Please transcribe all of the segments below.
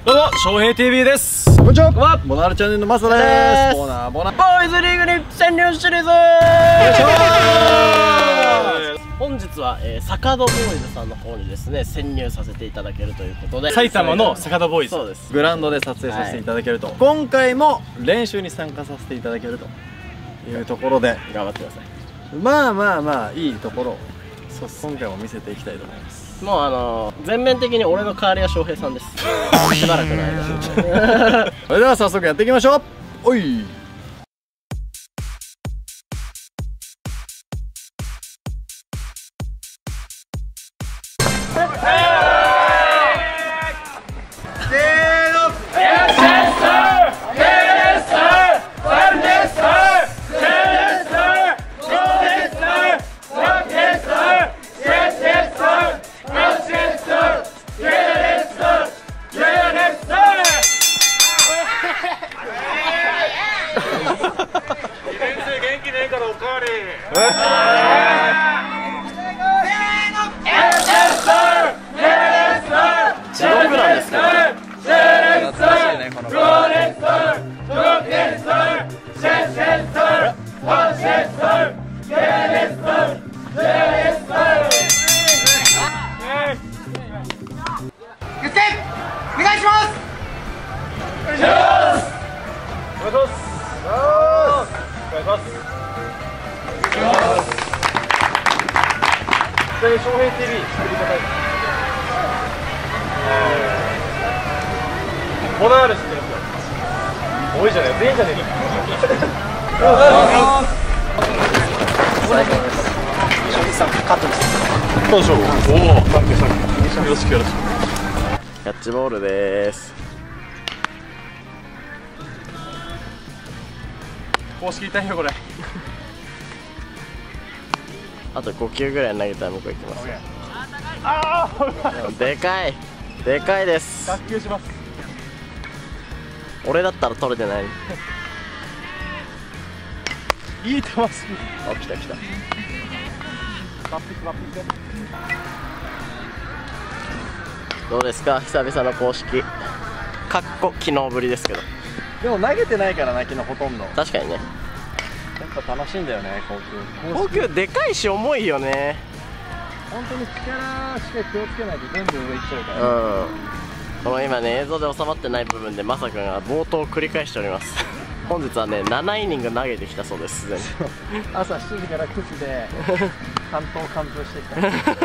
どうも、翔平 TV です。 こんにちは。ボナールチャンネルのマサです。ボナーボーイズリーグに潜入シリーズ。本日は、坂戸ボーイズさんの方にですね、潜入させていただけるということで、 埼玉の坂戸ボーイズ、 そうです。 グラウンドで撮影させていただけると、今回も練習に参加させていただけるというところで頑張ってください。 まあいいところを今回も見せていきたいと思います。 もう全面的に俺の代わりは翔平さんです。しばらくの間。 それでは早速やっていきましょう。おい。 地獄なんですけど。 お願いします。 翔平 TV 作り方ボナール知ってるんですよ。多いじゃない、全員じゃねえか。どうでしょう。おお、サンキュー。よろしくよろしく。 キャッチボールです。 公式痛いよこれ。 あと5球ぐらい投げたら向こう行きます。でかいです。 脱臼します。 俺だったら取れてない。 いい球すぎ。 あ、来た。 マッピック。 どうですか、久々の公式。かっこ昨日ぶりですけど。 でも投げてないからな、昨日ほとんど。 確かにね。 やっぱ楽しいんだよね、 高級でかいし重いよね。 本当に力しか気をつけないと全部上行っちゃうから。 この今ね、映像で収まってない部分でまさかが冒頭を繰り返しております。本日はね、7イニング投げてきたそうです。すでに朝7時から9時で完封してきた。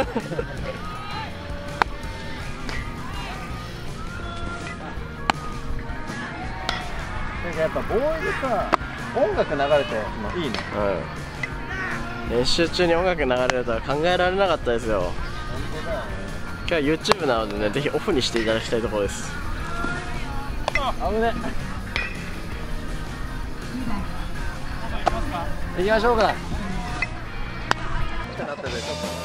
やっぱボーイでさ、音楽流れてもいいね。 練習中に音楽流れるとは考えられなかったですよ。 本当だよね。 今日は YouTube なのでね、ぜひオフにしていただきたいところです。 危ね。行きましょうか。なっててちょっといい感じ。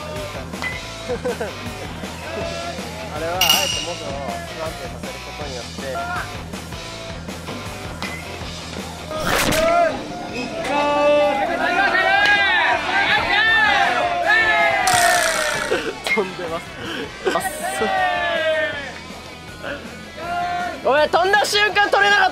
あれはあえて元を不安定させることによって飛んでます。ごめん、飛んだ瞬間取れなかった。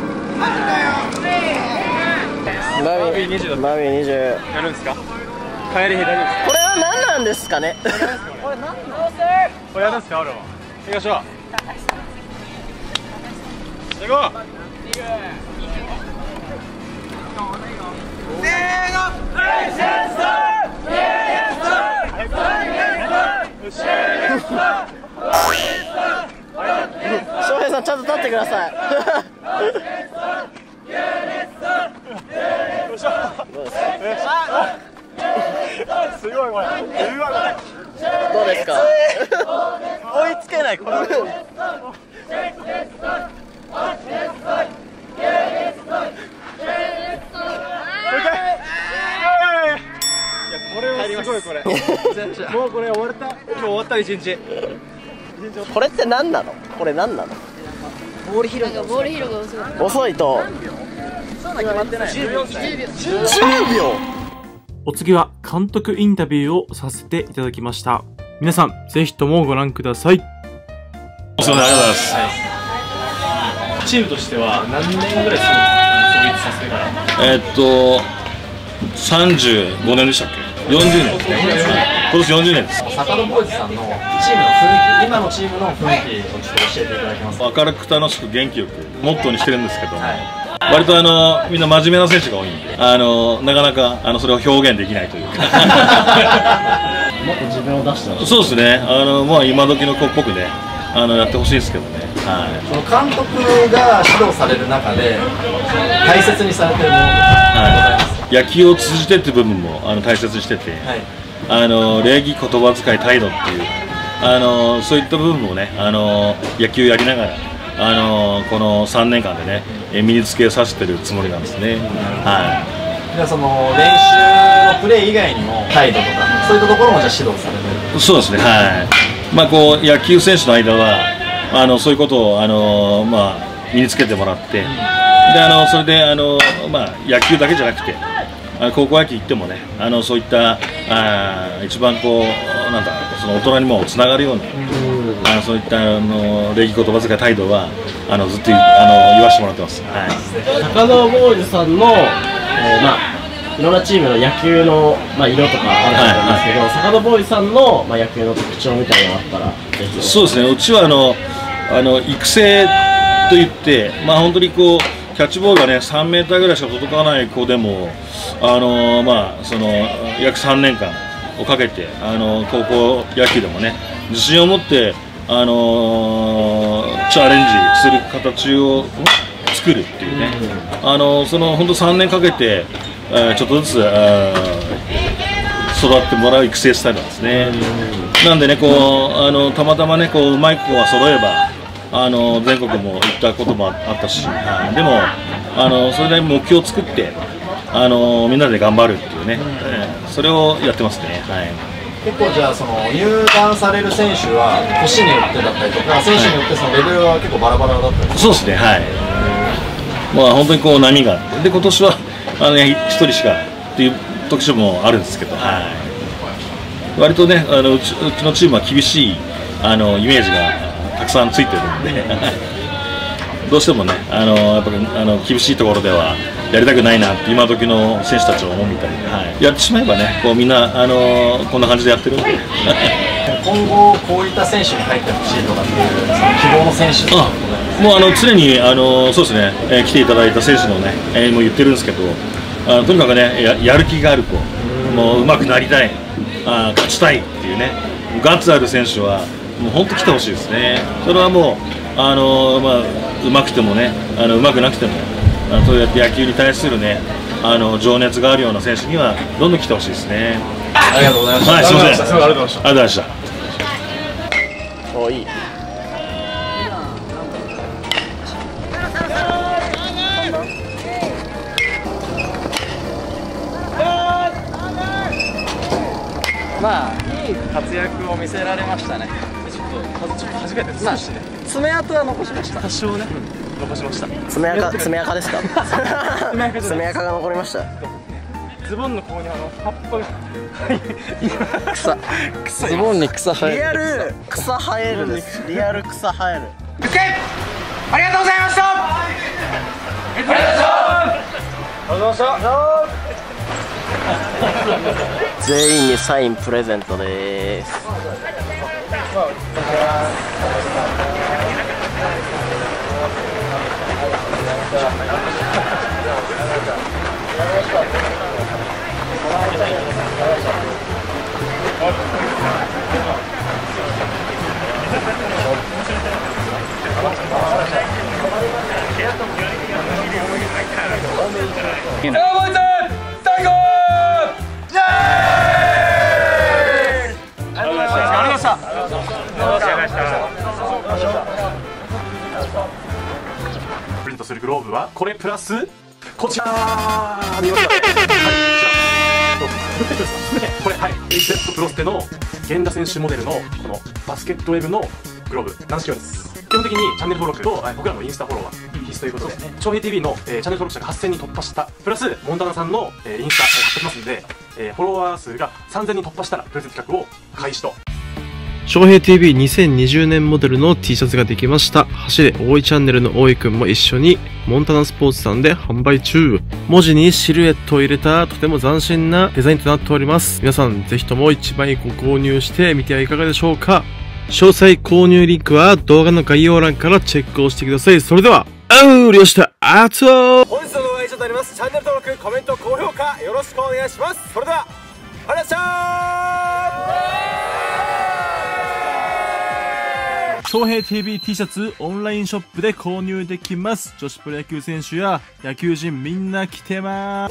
20だ。 マミー20。 やるんですか？ 帰り大丈夫ですか？ これは何なんですかね。 これ何ですか？俺は行きましょう。行こう。せーの。 翔平さんちゃんと立ってください。 すごいこれ。 どうですか。 追いつけないこれ。これはすごいこれ。もうこれ終わった。今日終わった一日。 これって何なの。これ何なの。 ボール拾いが遅い。 遅いと10秒。 お次は監督インタビューをさせていただきました。皆さんぜひともご覧ください。 お世話になります。 チームとしては何年ぐらい創立させてから？ 35年でしたっけ？40年ですね。今年40年です。 坂戸ボーイズさんのチームの雰囲気、今のチームの雰囲気をちょっと教えていただけますか？ 明るく楽しく元気よくモットーにしてるんですけども、割とみんな真面目な選手が多いんで、なかなかそれを表現できないというか。 もっと自分を出してほしい。 そうですね。まあ今時の子っぽくね、やってほしいですけどね。はい。 その監督が指導される中で大切にされてるものとかございますか？ 野球を通じてっていう部分も大切にしてて、礼儀、言葉遣い、態度っていうそういった部分もね、野球やりながらこの3年間でね身につけさせてるつもりなんですね。はい。 じゃあその練習のプレー以外にも態度とかそういったところもじゃあ指導されてる？そうですね。 はい。まあこう野球選手の間はそういうことをまあ身につけてもらって、でそれでまあ野球だけじゃなくて高校野球行ってもねそういった一番こうなんだその大人にもつながるようなそういった礼儀言葉遣い態度はずっと言わせてもらってます。はい。 高野ボーイズさんの、まあいろんなチームの野球の、まあ、色とかあると思うんですけど、坂戸ボーイズさんの、まあ、野球の特徴みたいなのがあったらぜひ。 そうですね。うちは育成といって、まあ本当にこうキャッチボールがね3メーターぐらいしか届かない子でもまあその約3年間をかけて高校野球でもね自信を持ってチャレンジする形を作るっていうね、その本当3年かけて、ちょっとずつ育ってもらう育成スタイルなんですね。なんでねこうたまたまねこううまい子が揃えば全国も行ったこともあったし、でもそれで目標を作ってみんなで頑張るっていうね、それをやってますね。はい。 結構じゃあその入団される選手は年によってだったりとか選手によってそのレベルは結構バラバラだったり。 そうですね。はい。まあ本当にこう波があって、で今年は1人しかっていう特徴もあるんですけど、はい。割とねうちのチームは厳しいイメージがたくさんついてるんでどうしてもねやっぱり厳しいところではやりたくないなって今時の選手たちは思うみたいで、やってしまえばねこうみんなこんな感じでやってるんで今後こういった選手に入ってほしいとかっていうその希望の選手とかもう常にそうですね、来ていただいた選手のね、もう言ってるんですけどとにかくね やる気がある子、もう上手くなりたい、勝ちたいっていうねガッツある選手はもう本当来てほしいですね。それはもうまあ上手くてもね上手くなくてもそうやって野球に対するね情熱があるような選手にはどんどん来てほしいですね。 ありがとうございました。 はい、すみません。 ありがとうございました。 ありがとうございました。 お、いい。 まあいい活躍を見せられましたね。ちょっと初めてです。爪痕は残しました。多少ね、残しました。 爪垢ですか？爪垢が残りました。 ズボンのここに葉っぱが草ズボンに草生える。リアル草生えるです。リアル草生える。 受けありがとうございました。ありがとうございました。 ありがとうございました。 全員にサインプレゼントです。 プリントするグローブはこれプラスこちら見ました。はい、これはい HZ プロステの源田選手モデルのこのバスケットウェブのグローブ軟式用です。基本的にチャンネル登録と僕らのインスタフォローは必須ということで、長平 TV の、チャンネル登録者が8000人突破したプラスモンタナさんの、インスタ貼ってきますんで、フォロワー数が3000人突破したらプレゼント企画を開始と。 翔平 TV2020 年モデルの T シャツができました。走れ大井チャンネルの大井くんも一緒にモンタナスポーツさんで販売中。文字にシルエットを入れたとても斬新なデザインとなっております。皆さんぜひとも1枚ご購入してみてはいかがでしょうか。詳細購入リンクは動画の概要欄からチェックをしてください。それでは、うりょしたあつお本日の動画は以上となります。チャンネル登録、コメント、高評価よろしくお願いします。それではありがとうございました。 翔平 TV T シャツオンラインショップで購入できます。女子プロ野球選手や野球人みんな来てます。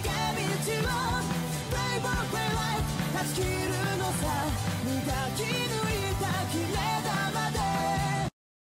断ち切るのさ、磨き抜